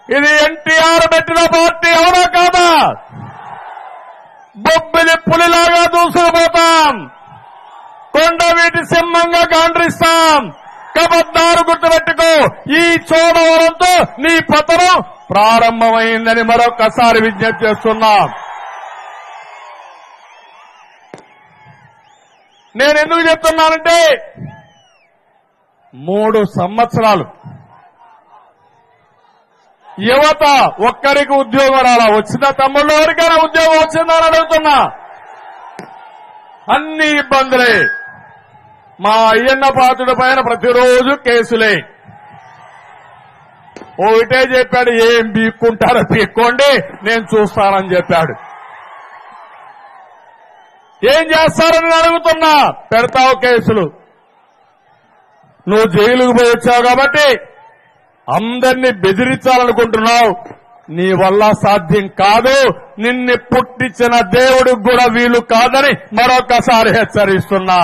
ఇది ఎన్టీఆర్ పెట్టిన పార్టీ అవునా కాదా? బొబ్బిలి పులిలాగా దూసుకుపోతాం, కొండవీటి సింహంగా గాండ్రిస్తాం. కబద్దారు గుర్తుపెట్టుకో, ఈ చోడవరంతో నీ పతనం ప్రారంభమైందని మరొకసారి విజ్ఞప్తి చేస్తున్నాం. నేను ఎందుకు చెప్తున్నానంటే 3 సంవత్సరాలు యువత ఒక్కరికి ఉద్యోగం రాలా. వచ్చిన తమ్ముళ్ళు ఎవరికైనా ఉద్యోగం వచ్చిందని అడుగుతున్నా. అన్ని ఇబ్బందులే. మా అయ్యన్న పాత్రుడి పైన ప్రతిరోజు కేసులే. ఒకటే చెప్పాడు, ఏం బీక్కుంటారో బీక్కోండి, నేను చూస్తానని చెప్పాడు. ఏం చేస్తారని అడుగుతున్నా. పెడతావు కేసులు. నువ్వు జైలుకు పోయి వచ్చావు కాబట్టి అందరినీ బెదిరించాలనుకుంటున్నావు. నీ వల్ల సాధ్యం కాదు. నిన్ను పుట్టించిన దేవుడికి కూడా వీలు కాదని మరొకసారి హెచ్చరిస్తున్నా.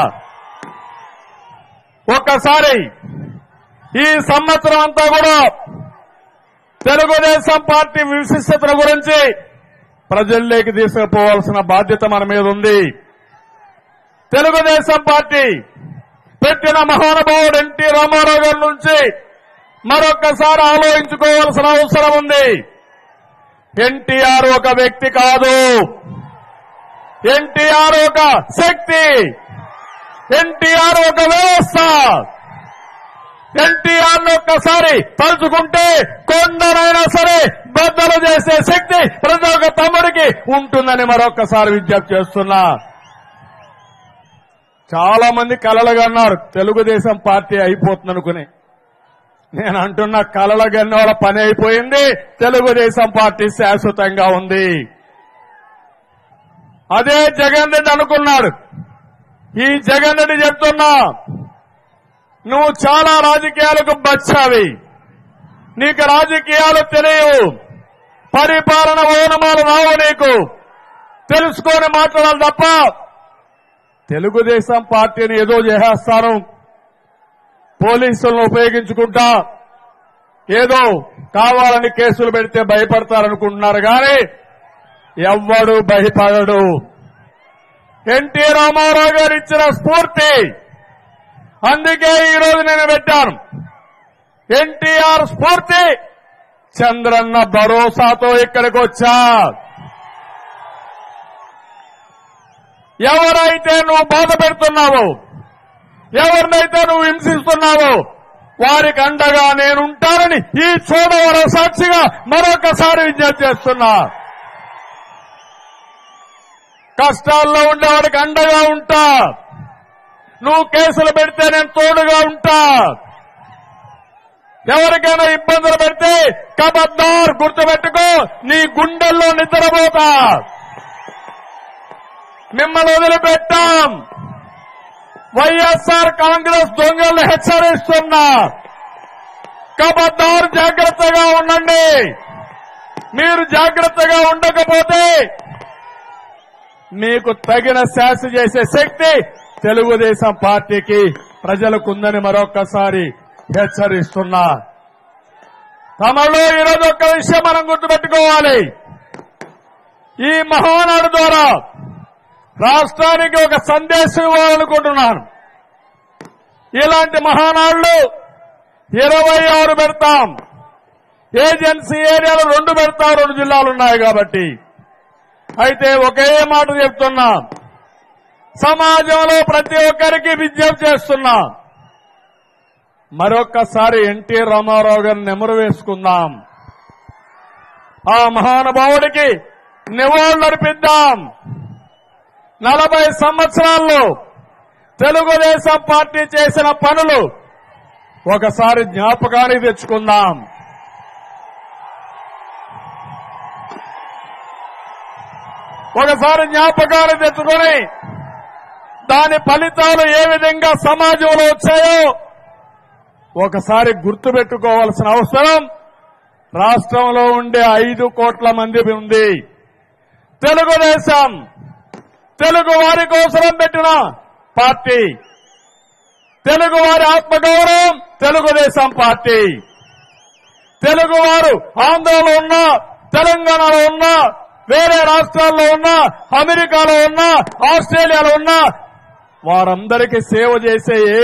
ఒక్కసారి ఈ సంవత్సరం అంతా కూడా తెలుగుదేశం పార్టీ విశిష్టతల గురించి ప్రజల్లోకి తీసుకుపోవాల్సిన బాధ్యత మన మీద ఉంది. తెలుగుదేశం పార్టీ పెట్టిన మహానుభావుడు ఎన్టీ రామారావు గారి నుంచి మరొక్కసారి ఆలోచించుకోవాల్సిన అవసరం ఉంది. ఎన్టీఆర్ ఒక వ్యక్తి కాదు, ఎన్టీఆర్ ఒక శక్తి, ఎన్టీఆర్ ఒక వ్యవస్థ. ఎన్టీఆర్ ను ఒక్కసారి తలుచుకుంటే కొండనైనా సరే బద్దలు చేసే శక్తి ప్రతి ఒక్క తమ్ముడికి ఉంటుందని మరొక్కసారి విజ్ఞప్తి చేస్తున్నా. చాలా మంది కలలుగన్నారు తెలుగుదేశం పార్టీ అయిపోతుందనుకుని. నేను అంటున్న కలలుగన్న వాళ్ళ పని అయిపోయింది. తెలుగుదేశం పార్టీ శాశ్వతంగా ఉంది. అదే జగన్ రెడ్డి అనుకున్నాడు. ఈ జగన్ రెడ్డి చెప్తున్నా, నువ్వు చాలా రాజకీయాలకు బచ్చావి, నీకు రాజకీయాలు తెలియవు, పరిపాలన ఓనమాలు రావు, నీకు తెలుసుకొని మాట్లాడాలి తప్ప తెలుగుదేశం పార్టీని ఏదో చేసేస్తాను, పోలీసులను ఉపయోగించుకుంటా ఏదో కావాలని కేసులు పెడితే భయపడతారనుకుంటున్నారు కానీ ఎవ్వడు భయపడడు. ఎన్టీ రామారావు గారు ఇచ్చిన స్ఫూర్తి, అందుకే ఈరోజు నేను పెట్టాను. ఎన్టీఆర్ స్ఫూర్తి, చంద్రన్న భరోసాతో ఇక్కడికి వచ్చా. ఎవరైతే నువ్వు బాధ పెడుతున్నావో, ఎవరినైతే నువ్వు హింసిస్తున్నావో వారికి అండగా నేనుంటానని ఈ చోడవరం సాక్షిగా మరొకసారి విజ్ఞప్తి చేస్తున్నా. కష్టాల్లో ఉండేవాడికి అండగా ఉంటా. నువ్వు కేసులు పెడితే నేను తోడుగా ఉంటా. ఎవరికైనా ఇబ్బందులు పెడితే కబద్దార్ గుర్తుపెట్టుకో, నీ గుండెల్లో నిద్రపోతా. మిమ్మల్ని వదిలిపెట్టాం. వైఎస్ఆర్ కాంగ్రెస్ దొంగలను హెచ్చరిస్తున్నా. కబద్దార్ జాగ్రత్తగా ఉండండి. మీరు జాగ్రత్తగా ఉండకపోతే మీకు తగిన శాస్తి చేసే శక్తి తెలుగుదేశం పార్టీకి ప్రజలకుందని మరొక్కసారి హెచ్చరిస్తున్నా. తమలో ఈరోజు ఒక్క విషయం మనం గుర్తుపెట్టుకోవాలి. ఈ మహానాడు ద్వారా రాష్ట్రానికి ఒక సందేశం ఇవ్వాలనుకుంటున్నాను. ఇలాంటి మహానాడులు 26 పెడతాం. ఏజెన్సీ ఏరియాలో 2 పెడతాం, 2 జిల్లాలు ఉన్నాయి కాబట్టి. అయితే ఒకే మాట చెప్తున్నా, సమాజంలో ప్రతి ఒక్కరికి విజ్ఞప్తి చేస్తున్నా, మరొక్కసారి ఎన్టీ రామారావు గారిని నెమరు వేసుకుందాం. ఆ మహానుభావుడికి నివాళులర్పిద్దాం. 40 సంవత్సరాల్లో తెలుగుదేశం పార్టీ చేసిన పనులు ఒకసారి జ్ఞాపకానికి తెచ్చుకుందాం. ఒకసారి జ్ఞాపకానికి తెచ్చుకొని దాని ఫలితాలు ఏ విధంగా సమాజంలో వచ్చాయో ఒకసారి గుర్తుపెట్టుకోవాల్సిన అవసరం రాష్ట్రంలో ఉండే 5 కోట్ల మంది ఉంది. తెలుగుదేశం తెలుగు వారి కోసం పెట్టిన పార్టీ, తెలుగు వారి ఆత్మగౌరవం తెలుగుదేశం పార్టీ. తెలుగువారు ఆంధ్రలో ఉన్నా, తెలంగాణలో ఉన్నా, వేరే రాష్ట్రాల్లో ఉన్నా, అమెరికాలో ఉన్నా, ఆస్ట్రేలియాలో ఉన్నా వారందరికీ సేవ చేసే